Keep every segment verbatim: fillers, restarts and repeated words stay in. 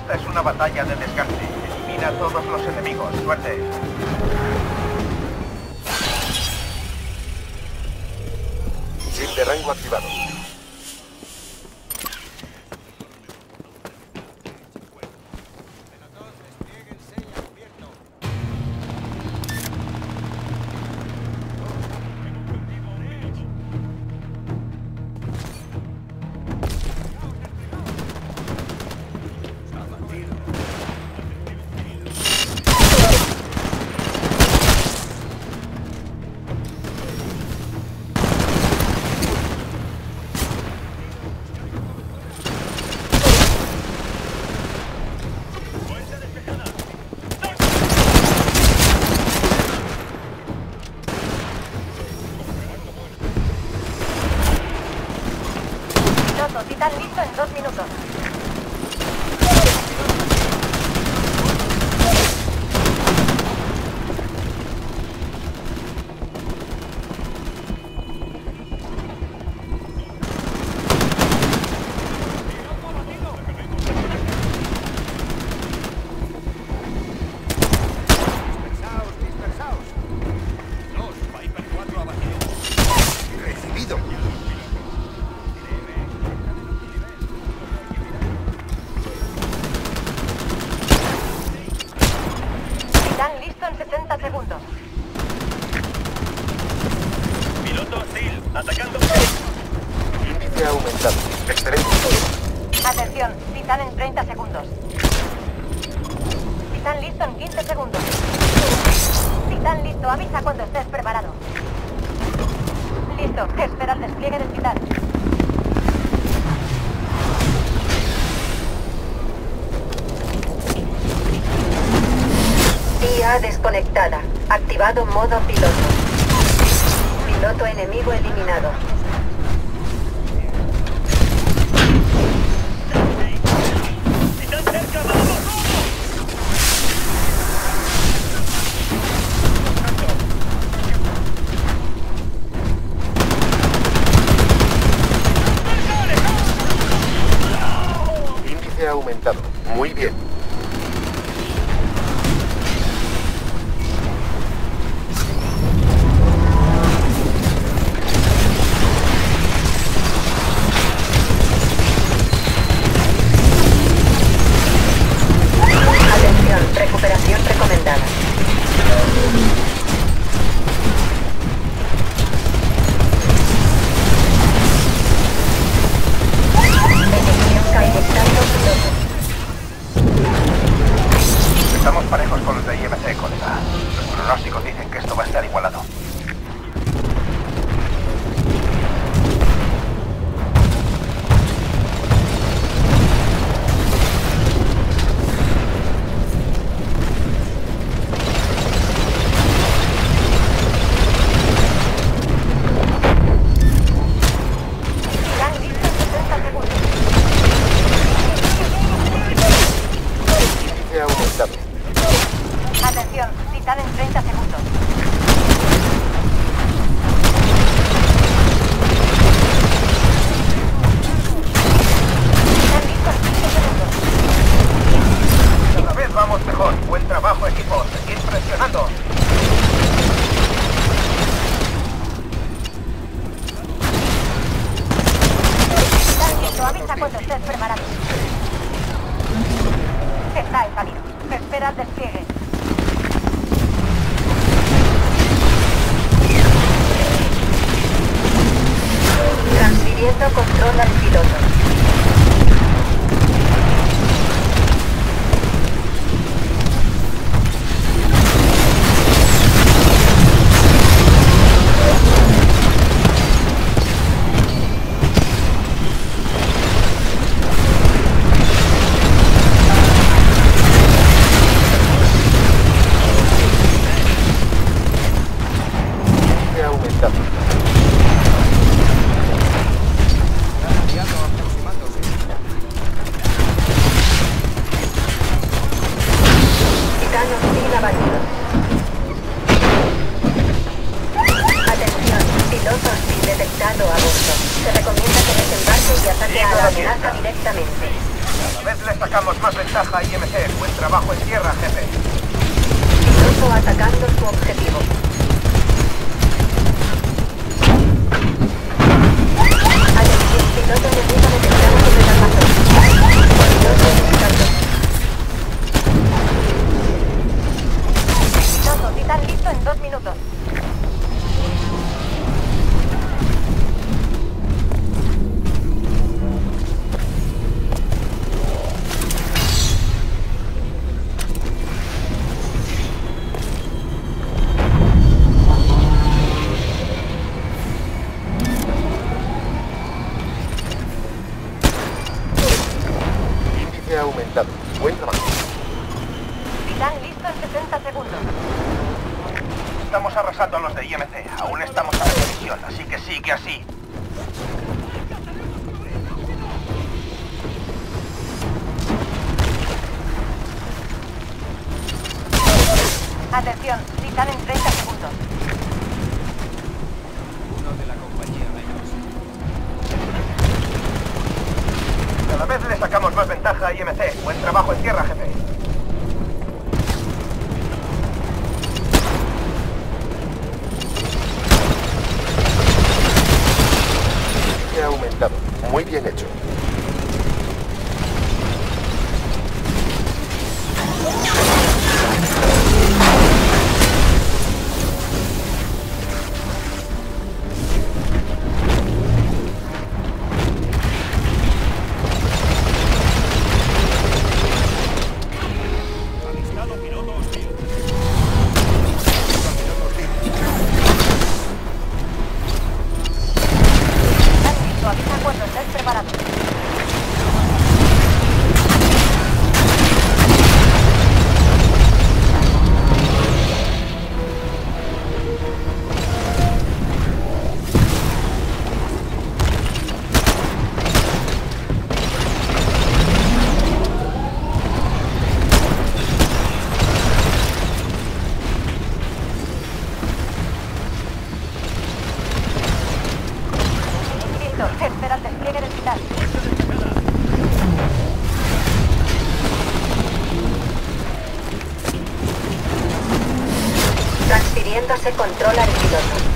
Esta es una batalla de desgaste. Elimina a todos los enemigos. Suerte. Chip de rango activado. Titán listo en dos minutos. Titán listo en sesenta segundos. Piloto hostil, atacando. Índice aumentado. Excelente. Atención, Titán en treinta segundos. Titán listo en quince segundos. Titán listo, avisa cuando estés preparado. Listo, espera el despliegue del Titán. I A desconectada. Activado modo piloto. Piloto enemigo eliminado. ¡Titán cerca, vamos! Índice aumentado. Muy bien. Recuperación recomendada. Estamos parejos con los de I M C, colega. Los pronósticos dicen que esto va a estar igualado. Atención, Titán en treinta segundos. Titán listo en quince segundos. Cada vez vamos mejor. Buen trabajo, equipo. Seguid presionando. Titán listo, avisa cuando estés preparado. Está en camino. Espera el despliegue. Transfiriendo control al piloto. Atención, piloto hostil detectado a bordo. Se recomienda que desembarque inicio y ataque a la amenaza directamente. Cada vez le sacamos más ventaja a I M C. Buen trabajo en tierra, jefe. Piloto atacando su objetivo. Atención, piloto enemigo detectado sobre el almacén. Piloto detectado. Todo, Titán listo en dos minutos. Índice aumentado. Buen trabajo. Titán listo en sesenta segundos. Estamos arrasando a los de I M C. Aún estamos a la división, así que sigue así. Atención, Titán en treinta segundos. Cada vez le sacamos más ventaja a I M C. Buen trabajo en tierra, jefe. Índice aumentado. Muy bien hecho. Titán listo, avisa cuando estés preparado. Listo, espera el despliegue del Titán. Transfiriéndose control al piloto.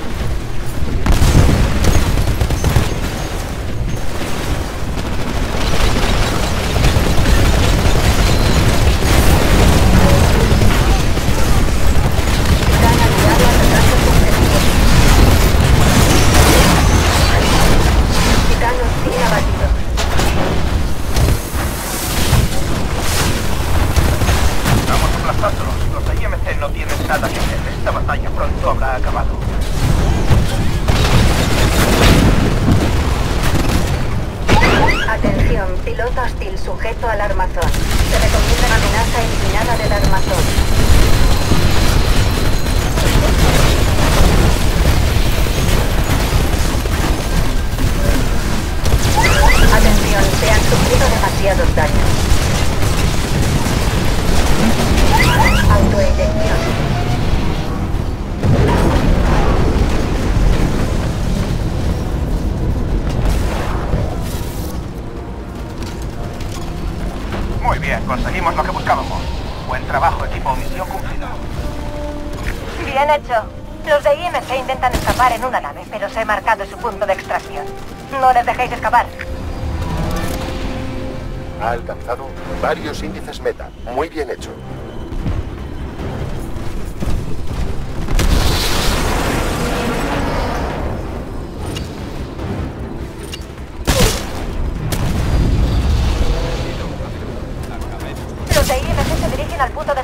Titán aliado atacando su objetivo. Titán hostil abatido. Estamos aplastándolos. Los de I M C no tienen nada que hacer. Esta batalla pronto habrá acabado. Atención, piloto hostil sujeto al armazón. Se recomienda amenaza eliminada del armazón. Atención, se han sufrido demasiados daños. Autoeyección. Muy bien, conseguimos lo que buscábamos. Buen trabajo, equipo. Misión cumplida. Bien hecho. Los de I M C intentan escapar en una nave, pero se ha marcado su punto de extracción. No les dejéis escapar. Ha alcanzado varios índices meta. Muy bien hecho. Los de I M C se dirigen al punto de